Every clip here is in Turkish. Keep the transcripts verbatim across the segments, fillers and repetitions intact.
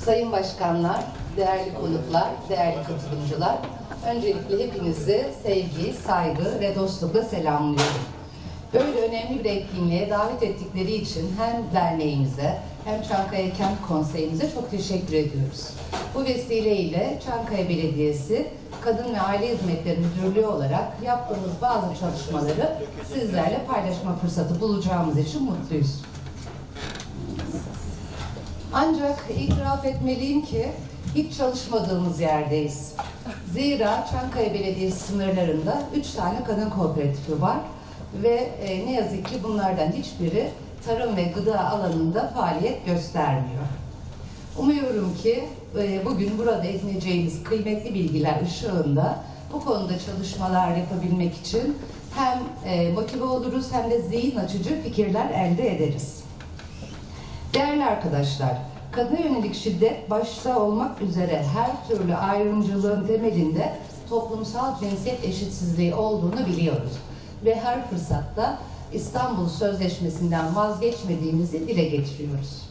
Sayın başkanlar, değerli konuklar, değerli katılımcılar, öncelikle hepinizi sevgi, saygı ve dostlukla selamlıyorum. Böyle önemli bir etkinliğe davet ettikleri için hem derneğimize hem Çankaya Kent Konseyimize çok teşekkür ediyoruz. Bu vesileyle Çankaya Belediyesi Kadın ve Aile Hizmetleri Müdürlüğü olarak yaptığımız bazı çalışmaları sizlerle paylaşma fırsatı bulacağımız için mutluyuz. Ancak itiraf etmeliyim ki hiç çalışmadığımız yerdeyiz. Zira Çankaya Belediyesi sınırlarında üç tane kadın kooperatifi var ve e, ne yazık ki bunlardan hiçbiri tarım ve gıda alanında faaliyet göstermiyor. Umuyorum ki e, bugün burada edineceğimiz kıymetli bilgiler ışığında bu konuda çalışmalar yapabilmek için hem e, motive oluruz hem de zihin açıcı fikirler elde ederiz. Değerli arkadaşlar, kadına yönelik şiddet başta olmak üzere her türlü ayrımcılığın temelinde toplumsal cinsiyet eşitsizliği olduğunu biliyoruz. Ve her fırsatta İstanbul Sözleşmesi'nden vazgeçmediğimizi dile getiriyoruz.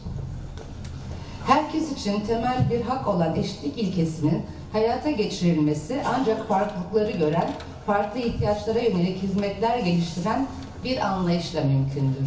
Herkes için temel bir hak olan eşitlik ilkesinin hayata geçirilmesi ancak farklılıkları gören, farklı ihtiyaçlara yönelik hizmetler geliştiren bir anlayışla mümkündür.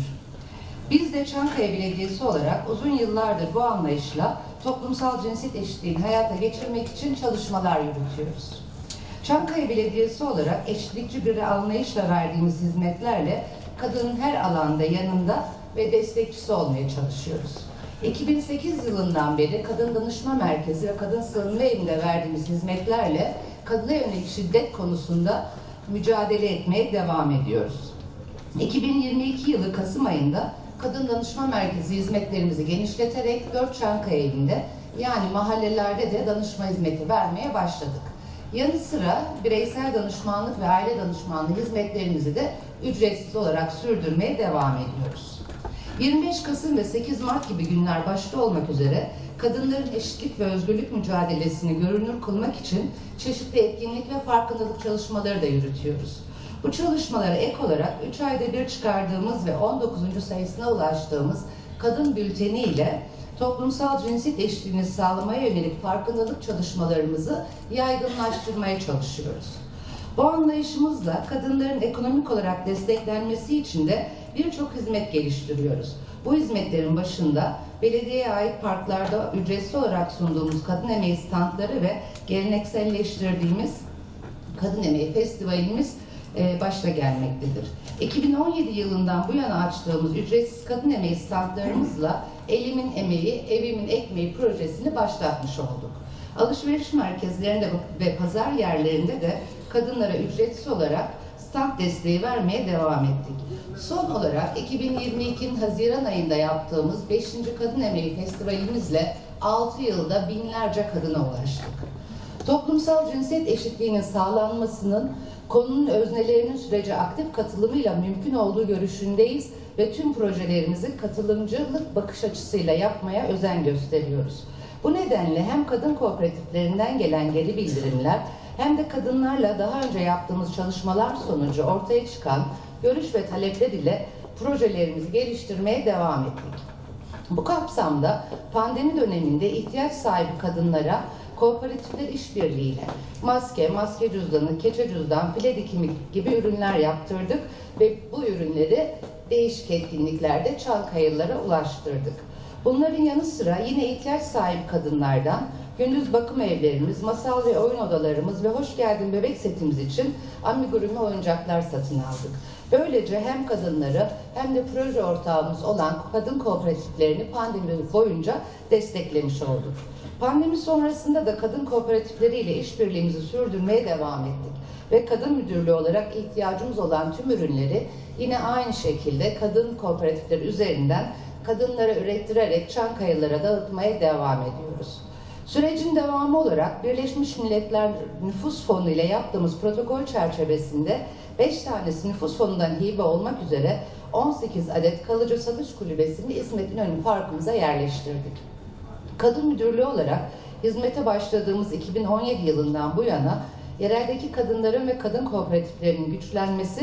Biz de Çankaya Belediyesi olarak uzun yıllardır bu anlayışla toplumsal cinsiyet eşitliğini hayata geçirmek için çalışmalar yürütüyoruz. Çankaya Belediyesi olarak eşitlikçi bir anlayışla verdiğimiz hizmetlerle kadının her alanda yanında ve destekçisi olmaya çalışıyoruz. iki bin sekiz yılından beri Kadın Danışma Merkezi ve Kadın Sığınma Evi'nde verdiğimiz hizmetlerle kadına yönelik şiddet konusunda mücadele etmeye devam ediyoruz. iki bin yirmi iki yılı Kasım ayında Kadın Danışma Merkezi hizmetlerimizi genişleterek dört Çankaya Evi'nde yani mahallelerde de danışma hizmeti vermeye başladık. Yanı sıra bireysel danışmanlık ve aile danışmanlığı hizmetlerimizi de ücretsiz olarak sürdürmeye devam ediyoruz. yirmi beş Kasım ve sekiz Mart gibi günler başta olmak üzere kadınların eşitlik ve özgürlük mücadelesini görünür kılmak için çeşitli etkinlik ve farkındalık çalışmaları da yürütüyoruz. Bu çalışmalara ek olarak üç ayda bir çıkardığımız ve on dokuzuncu sayısına ulaştığımız kadın bülteni ile toplumsal cinsiyet eşitliğini sağlamaya yönelik farkındalık çalışmalarımızı yaygınlaştırmaya çalışıyoruz. Bu anlayışımızla kadınların ekonomik olarak desteklenmesi için de birçok hizmet geliştiriyoruz. Bu hizmetlerin başında belediyeye ait parklarda ücretsiz olarak sunduğumuz kadın emeği standları ve gelenekselleştirdiğimiz kadın emeği festivalimiz başta gelmektedir. iki bin on yedi yılından bu yana açtığımız ücretsiz kadın emeği standlarımızla Elimin Emeği, Evimin Ekmeği projesini başlatmış olduk. Alışveriş merkezlerinde ve pazar yerlerinde de kadınlara ücretsiz olarak stand desteği vermeye devam ettik. Son olarak iki bin yirmi ikinin Haziran ayında yaptığımız beşinci Kadın Emeği Festivalimizle altı yılda binlerce kadına ulaştık. Toplumsal cinsiyet eşitliğinin sağlanmasının konunun öznelerinin sürece aktif katılımıyla mümkün olduğu görüşündeyiz ve tüm projelerimizi katılımcılık bakış açısıyla yapmaya özen gösteriyoruz. Bu nedenle hem kadın kooperatiflerinden gelen geri bildirimler hem de kadınlarla daha önce yaptığımız çalışmalar sonucu ortaya çıkan görüş ve talepler ile projelerimizi geliştirmeye devam ettik. Bu kapsamda pandemi döneminde ihtiyaç sahibi kadınlara kooperatifler işbirliğiyle maske, maske cüzdanı, keçe cüzdan, file dikimi gibi ürünler yaptırdık ve bu ürünleri değişik etkinliklerde Çankayalılara ulaştırdık. Bunların yanı sıra yine ihtiyaç sahibi kadınlardan gündüz bakım evlerimiz, masal ve oyun odalarımız ve hoş geldin bebek setimiz için amigurumi oyuncaklar satın aldık. Böylece hem kadınları hem de proje ortağımız olan kadın kooperatiflerini pandemi boyunca desteklemiş olduk. Pandemi sonrasında da kadın kooperatifleriyle işbirliğimizi sürdürmeye devam ettik. Ve kadın müdürlüğü olarak ihtiyacımız olan tüm ürünleri yine aynı şekilde kadın kooperatifleri üzerinden kadınlara ürettirerek Çankayalılara dağıtmaya devam ediyoruz. Sürecin devamı olarak Birleşmiş Milletler Nüfus Fonu ile yaptığımız protokol çerçevesinde beş tanesi nüfus fonundan hibe olmak üzere on sekiz adet kalıcı satış kulübesini İsmet İnönü Parkımıza yerleştirdik. Kadın müdürlüğü olarak hizmete başladığımız iki bin on yedi yılından bu yana yereldeki kadınların ve kadın kooperatiflerinin güçlenmesi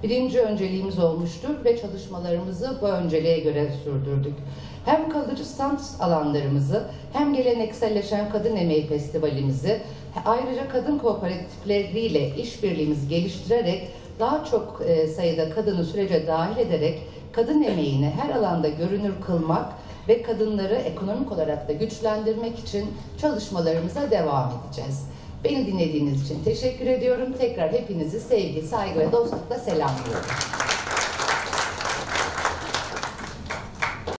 birinci önceliğimiz olmuştur ve çalışmalarımızı bu önceliğe göre sürdürdük. Hem kalıcı stand alanlarımızı, hem gelenekselleşen Kadın Emeği Festivalimizi, ayrıca kadın kooperatifleriyle işbirliğimizi geliştirerek daha çok sayıda kadını sürece dahil ederek kadın emeğini her alanda görünür kılmak ve kadınları ekonomik olarak da güçlendirmek için çalışmalarımıza devam edeceğiz. Beni dinlediğiniz için teşekkür ediyorum. Tekrar hepinizi sevgi, saygı ve dostlukla selamlıyorum.